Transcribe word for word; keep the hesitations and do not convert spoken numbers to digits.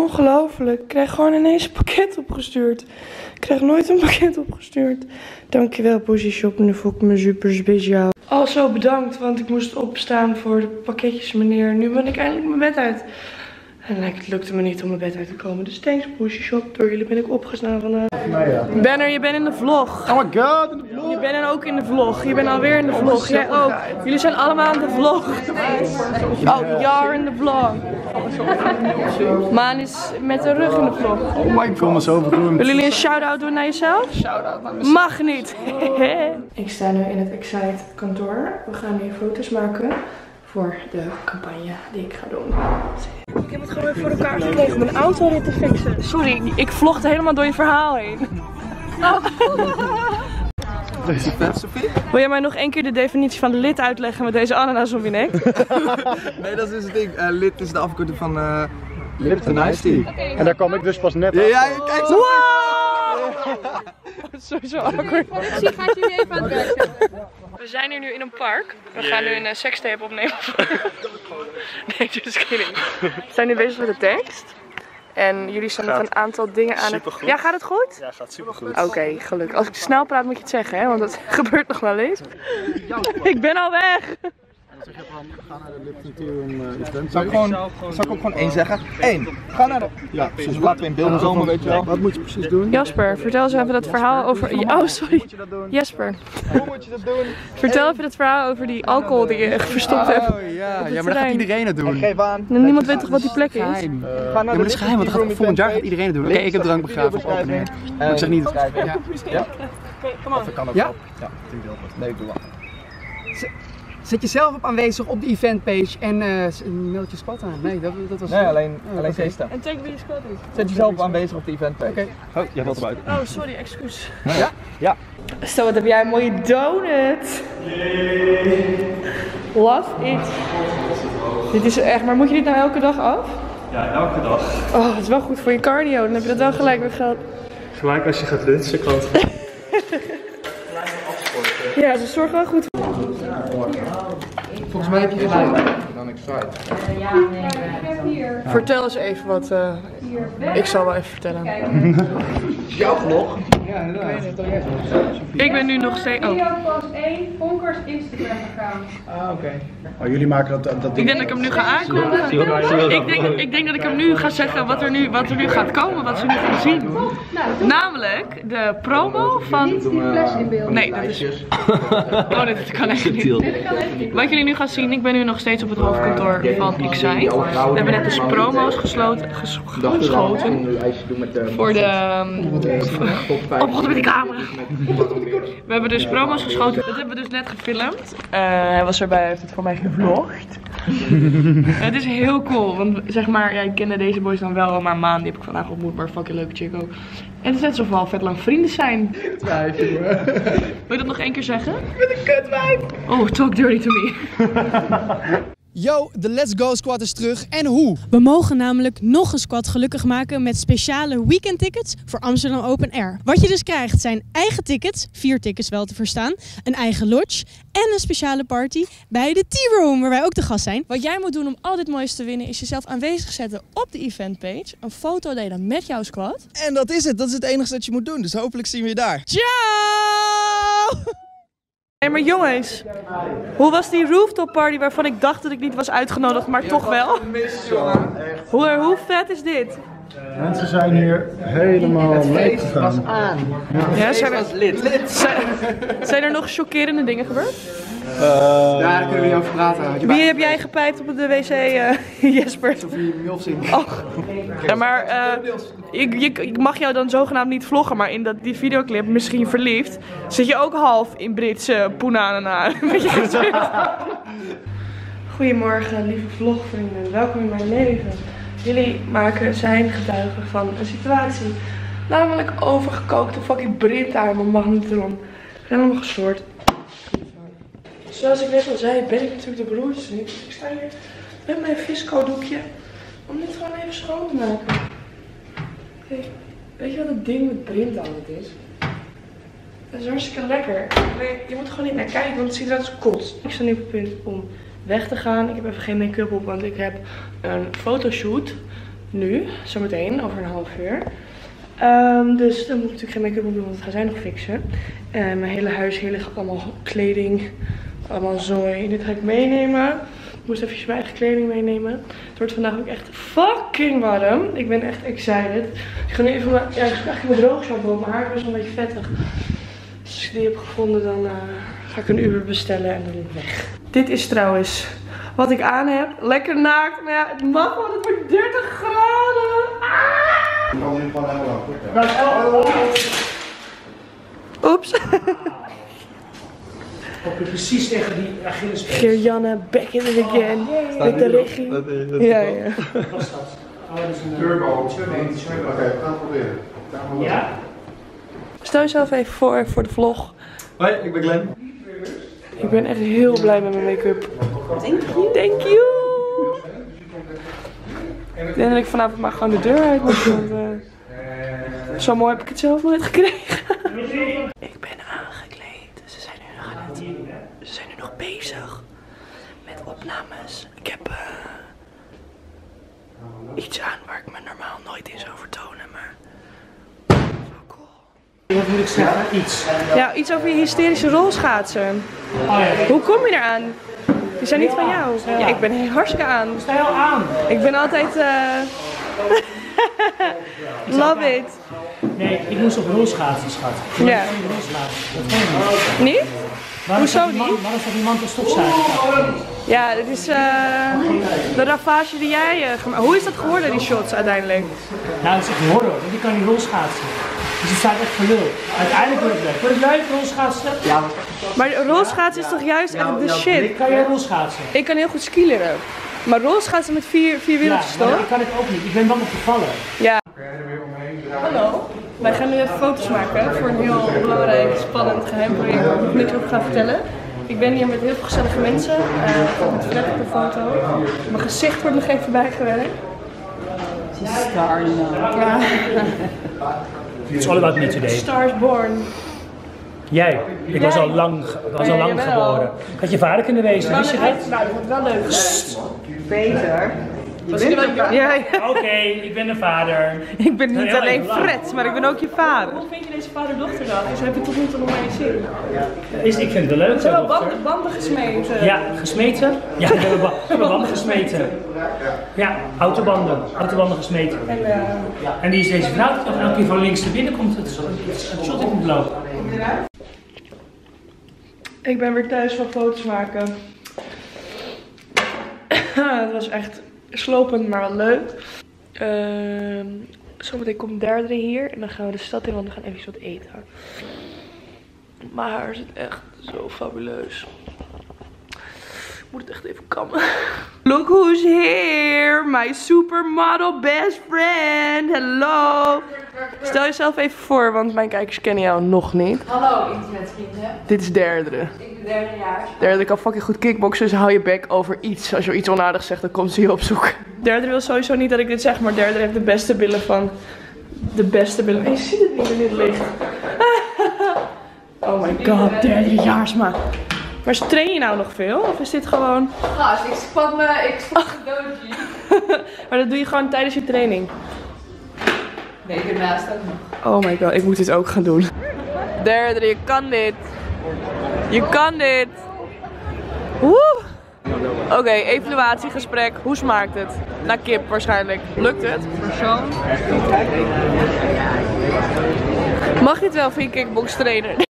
Ongelooflijk. Ik krijg gewoon ineens een pakket opgestuurd. Ik krijg nooit een pakket opgestuurd. Dankjewel, Pussy Shop. Nu voel ik me super speciaal. Al zo bedankt, want ik moest opstaan voor de pakketjes, meneer. Nu ben ik eindelijk mijn bed uit. En het lukte me niet om mijn bed uit te komen. Dus thanks, Pussy Shop. Door jullie ben ik opgestaan vandaag. Benner, je bent in de vlog. Oh my god, in de vlog. Je bent ook in de vlog. Je bent alweer in de vlog. Jij ook. Jullie zijn allemaal in de vlog. Oh, jaar in de vlog. Maan is met de rug in de vlog. Oh my god, me zo beroemd. Willen jullie een shout-out doen naar jezelf? Shout-out naar mezelf. Mag niet. Ik sta nu in het Excite kantoor. We gaan nu foto's maken voor de campagne die ik ga doen. Ik heb het gewoon weer voor elkaar gekregen om mijn autorit te fixen. Sorry, ik vlogde helemaal door je verhaal heen. Oh. Deze vet, Sophie? Wil jij mij nog één keer de definitie van lid uitleggen met deze ananas om je nek? Nee, dat is dus het ding. Uh, lid is de afkorting van uh, Lipton Iced Tea. En daar kwam ik dus pas net Ja, ja, kijk zo. Wow! Sowieso awkward. Productie gaat jullie even aan het werk zetten. We zijn hier nu in een park. We gaan nu een uh, sekstape opnemen. Nee, just kidding. We zijn nu bezig met de tekst. En jullie zijn met een aantal dingen aan het... Ja, gaat het goed? Ja, gaat super goed. Oké, okay, gelukkig. Als ik snel praat moet je het zeggen, hè? Want dat gebeurt nog wel eens. Ik ben al weg! Dan zeg je van, ga naar de Lipton Tea Room uh, event. Zal ik, gewoon, zal ik ook gewoon één zeggen? Eén. Ga naar de... Ja, precies. Laten we in beeld komen, weet je wel. Wat moet je precies doen? Jasper, vertel eens even dat verhaal over... Oh, sorry. Jasper. Hoe moet je dat doen? Vertel even dat verhaal over die alcohol die je verstopt hebt. Oh ja, ja, maar dat gaat iedereen het doen. Geef aan. Niemand weet toch wat die plek is? Geheim. Uh, Ga naar ja, maar dat is geheim, want gaat, volgend jaar gaat iedereen het doen. Oké, okay, ik heb drank begraven op open air. Maar ik zeg niet... Ja. Ja? Oké, kom op. Kan ook ja? Ja, nee, ik doe wel. Zet jezelf op aanwezig op de eventpage en uh, meld je squad aan. Nee, dat, dat was... Nee, alleen, oh, alleen okay. C-stem. En check wie je squad is. Zet jezelf op aanwezig op de eventpage. Oké. Okay. Oh, jij wilt eruit. Oh, sorry, excuus. Ja? Ja. Zo, wat heb jij een mooie donut. Love it. Dit is echt, maar moet je dit nou elke dag af? Ja, elke dag. Oh, dat is wel goed voor je cardio. Dan heb je dat wel gelijk weer gehad. Gelijk als je gaat lunchen, kan het. Ja, ze zorgen wel goed voor. Volgens mij heb je gelijk. Dan Excite. Vertel eens even wat. Uh, ik zal wel even vertellen. Jouw vlog? Ja, inderdaad. Ik ben nu nog steeds. Oh. Video post één, Vonkers Instagram account. Ah, oké. Okay. Oh, jullie maken dat, dat Ik denk dat ik hem nu ga aankondigen. Ik denk, ik denk dat ik hem nu ga zeggen wat er nu, wat er nu gaat komen, wat ze nu gaan zien. Namelijk de promo van... Nee, dat is... Oh, dit kan echt niet. Wat jullie nu gaan zien, ik ben nu nog steeds op het hoofdkantoor van Excite. We hebben net dus promo's gesloten, ges, geschoten voor de... Um, oh, met de camera. We hebben dus promo's geschoten. Dat hebben we dus net gefilmd. Uh, hij was erbij, hij heeft het voor mij gevlogd. Het is heel cool, want zeg maar, ja, ik kende deze boys dan wel, maar Maan die heb ik vandaag ontmoet, maar fucking leuke chick ook. En het is net alsof we al vet lang vrienden zijn. Twijfel hoor. Wil je dat nog één keer zeggen? Met een kutwijf. Oh, talk dirty to me. Yo, de Let's Go Squad is terug. En hoe? We mogen namelijk nog een squad gelukkig maken met speciale weekendtickets voor Amsterdam Open Air. Wat je dus krijgt zijn eigen tickets, vier tickets wel te verstaan, een eigen lodge en een speciale party bij de Tea Room, waar wij ook te gast zijn. Wat jij moet doen om al dit moois te winnen is jezelf aanwezig zetten op de eventpage. Een foto delen met jouw squad. En dat is het. Dat is het enige dat je moet doen. Dus hopelijk zien we je daar. Ciao! Hey, maar jongens, hoe was die rooftop party waarvan ik dacht dat ik niet was uitgenodigd, maar toch wel? Hoe, hoe vet is dit? Mensen zijn hier helemaal leeg gegaan. Was aan. Ja, ja zijn, er, lid. lid. Zijn, zijn er nog chockerende dingen gebeurd? Uh, ja, daar kunnen we niet over praten. Wie heb jij gepijpt op de wc, uh, Jesper? Sophie Milfzing. Oh. Ja, maar uh, ik, ik, ik mag jou dan zogenaamd niet vloggen, maar in dat, die videoclip, misschien verliefd, zit je ook half in Britse poenanana. Goedemorgen, lieve vlogvrienden. Welkom in mijn leven. Jullie maken zijn getuigen van een situatie. Namelijk overgekookte fucking Brit aan mijn magnetron. Ik ben helemaal gestoord. Zoals ik net al zei, ben ik natuurlijk de broertjes niet. Dus ik sta hier met mijn visco doekje om dit gewoon even schoon te maken. Hey, weet je wat het ding met Brint altijd is? Dat is hartstikke lekker. Nee, je moet er gewoon niet naar kijken, want het ziet eruit als kots. Ik sta nu op het punt om weg te gaan. Ik heb even geen make-up op, want ik heb een fotoshoot Nu, zometeen, over een half uur. Um, dus dan moet ik natuurlijk geen make-up op doen, want dat gaan zij nog fixen. En mijn hele huis hier ligt allemaal kleding, allemaal zooi. Dit ga ik meenemen. Ik moest even mijn eigen kleding meenemen. Het wordt vandaag ook echt fucking warm. Ik ben echt excited. Ik ga nu even mijn, ja, ik ga eigenlijk mijn droog shampoo op. Mijn haar is best wel een beetje vettig. Dus als ik die heb gevonden, dan uh, ga ik een Uber bestellen en dan weg. Dit is trouwens wat ik aan heb. Lekker naakt. Maar ja, het mag, want het wordt dertig graden. Ah! Ik kan hier gewoon helemaal af. Oeps. Op je precies tegen die Achillespees. Geerjanne, back in it again. Met de regie. Ja, ja. Wat was dat? Oh, dat is een Turbo. Oké, turbo. we gaan het proberen. Ja? Stel jezelf even voor voor de vlog. Hoi, ik ben Glenn. Ik ben echt heel blij met mijn make-up. Thank you. Thank you. Ik denk dat ik vanavond maar gewoon de deur uit moet. Want uh, zo mooi heb ik het zelf nooit gekregen. Ik ben aangekleed. Ze zijn nu nog aan het, ze zijn nu nog bezig met opnames. Ik heb uh, iets aan waar ik me normaal nooit in zou vertonen, maar Wat moet ik zeggen? Iets. ja, iets over je hysterische rolschaatsen. Oh ja. Hoe kom je eraan? Die zijn niet van jou. Ja, ik ben hartstikke aan. Sta je al aan? Ik ben altijd uh... love it. Nee, ik moest op rolschaatsen, schat. Ja. Dat kan je niet. Niet? Waarom Hoezo staat die man- niet? Waarom staat die man te stofzuigen? Ja, dit is uh, de ravage die jij uh, gemaakt. Hoe is dat geworden, die shots uiteindelijk? Nou, dat is echt horror, want die kan niet rolschaatsen. Dus het staat echt voor lul. Uiteindelijk wordt het leuk. Wordt het leuk, rolschaatsen? Ja. Maar rolschaatsen is toch juist echt de shit? Kan jij rolschaatsen? Ik kan heel goed skileren. Maar rolschaatsen met vier, vier Ja, wieltjes maar toch? ik kan het ook niet. Ik ben bang om te vallen. Ja. Hallo. Wij gaan nu even foto's maken voor een heel belangrijk, spannend geheim project waar ik niks over ga vertellen. Ik ben hier met heel veel gezellige mensen. Uh, met Fred op de foto. Mijn gezicht wordt nog even bijgewerkt. Star, Ja. It's all about me today. Stars born. Jij, ik was al lang, ge- was al lang Jawel. geboren. Had je vader kunnen wezen, wist je dat? Nou, dat wordt wel leuk. Peter. Was ik wel- ja, ja. Oké, ik ben de vader. Ik ben Heel niet alleen even lang. Fred, maar ik ben ook je vader. Hoe vind je deze vader-dochterdag? Ze hebben tot nu toe nog maar eens zien. Is, ik vind het wel leuk. Ze hebben zo, wel dochter. banden, banden gesmeten. Ja, gesmeten? Ja, we hebben, ba- we hebben banden gesmeten. Ja, autobanden. Autobanden gesmeten. En, uh, En die is deze vrouw die nog elke keer van links naar binnen komt. Het, het shot in moet lopen. ik ben weer thuis van foto's maken. Het was echt slopend, maar wel leuk. Uh, zometeen komt Derdere hier en dan gaan we de stad in, want we gaan even wat eten. Mijn haar zit echt zo fabuleus. Ik moet het echt even kammen. Look who's here, my supermodel best friend. Hello. Stel jezelf even voor, want mijn kijkers kennen jou nog niet. Hallo internetvrienden, Dit is Derdere. ik ben derde jaar. Derdere kan fucking goed kickboksen, dus hou je bek over iets. Als je iets onaardigs zegt, dan komt ze je opzoeken. Derdere wil sowieso niet dat ik dit zeg, maar Derdere heeft de beste billen van... De beste billen. En je ziet het niet in dit licht. Oh my god, Derdere Jaarsma. Maar train je nou nog veel? Of is dit gewoon... Gast, ik spat me, ik spat me doodje. Maar dat doe je gewoon tijdens je training. Nee, daarnaast ook nog. Oh my god, ik moet dit ook gaan doen. Derdere, je kan dit. Je kan dit. Woe! Oké, okay, evaluatiegesprek. Hoe smaakt het? Naar kip waarschijnlijk. Lukt het? Persoon. Mag je het wel voor je kickbox trainer?